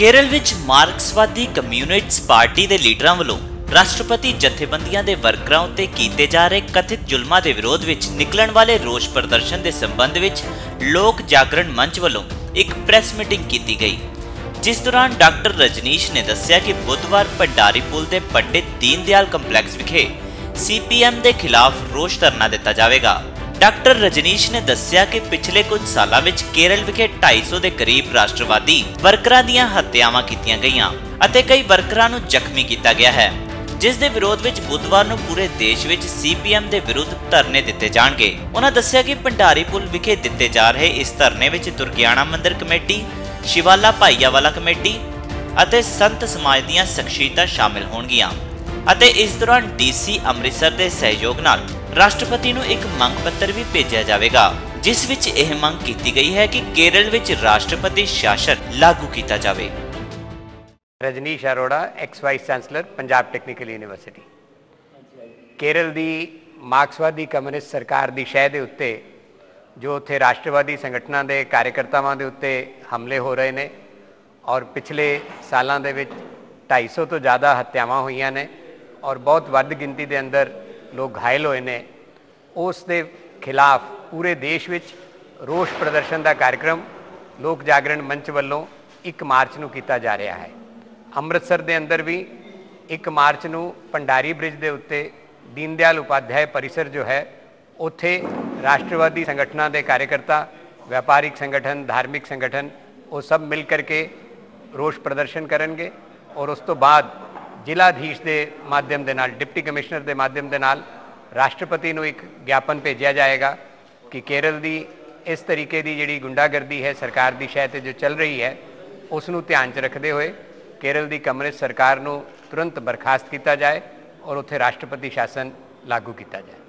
केरल विच मार्क्सवादी communist party के लीडरां वल्लों राष्ट्रपति जथेबंदियां दे वर्करां उत्ते कीते जा रहे कथित जुल्मां दे विरोध विच निकलण वाले रोष प्रदर्शन के संबंध विच लोक जागरण मंच वल्लों एक प्रेस मीटिंग की गई, जिस दौरान डॉक्टर रजनीश ने दस्सिया कि बुधवार भंडारी पुल के पंडित दीन दयाल कंपलैक्स विखे CPM के खिलाफ रोष धरना दिता जाएगा। डॉक्टर रजनीश ने दस्सिया कि पिछले कुछ सालों में केरल विखे 250 के करीब राष्ट्रवादी वर्करां दीयां हत्यावां कीतीआं गईआं अते कई वर्करां नूं जख्मी किया गया है, जिस दे विरोध विच बुधवार नूं पूरे देश विच CPM के विरुद्ध धरने दिते जाणगे। उन्हां दस्सिया कि भंडारी पुल विखे दिते जा रहे इस धरने विच दुर्गियाना मंदिर कमेटी, शिवाला भाईयावाला कमेटी अते संत समाज दीयां शख्सियतां शामिल होणगीआं अते इस दौरान DC अमृतसर के सहयोग नाल राष्ट्रपति नूं एक मंग पत्र भी भेजा जाएगा, जिस विच यह मंग की गई है कि केरल विच राष्ट्रपति शासन लागू किया जाए। Rajneesh Arora, ex vice chancellor, Punjab technical university. Kerala की मार्क्सवादी कम्यूनिस्ट सरकार की शह के उत्ते जो उत्थे राष्ट्रवादी संगठनों के कार्यकर्तावां के उत्ते हमले हो रहे हैं और पिछले सालों के विच 250 तो ज़्यादा हत्यावां हुईयां ने और बहुत वध गिनती के अंदर लोग घायल होए ने, उस दे खिलाफ पूरे देश विच रोष प्रदर्शन का कार्यक्रम लोक जागरण मंच वालों 1 मार्च नूं कीता जा रहा है। अमृतसर के अंदर भी 1 मार्च नूं भंडारी ब्रिज के उत्ते दीन दयाल उपाध्याय परिसर जो है उत्थे राष्ट्रवादी संगठनों के कार्यकर्ता, व्यापारिक संगठन, धार्मिक संगठन वो सब मिल करके रोष प्रदर्शन करेंगे और उस तो बाद जिलाधीश के माध्यम के नाल, डिप्टी कमिश्नर के माध्यम के नाल राष्ट्रपति को एक ज्ञापन भेजा जाएगा कि केरल की इस तरीके की जिहड़ी गुंडागर्दी है सरकार की शह ते जो चल रही है उसनूं ध्यान च रखते हुए केरल की कम्यूनिस्ट सरकार को तुरंत बर्खास्त किया जाए और उत्थे राष्ट्रपति शासन लागू किया जाए।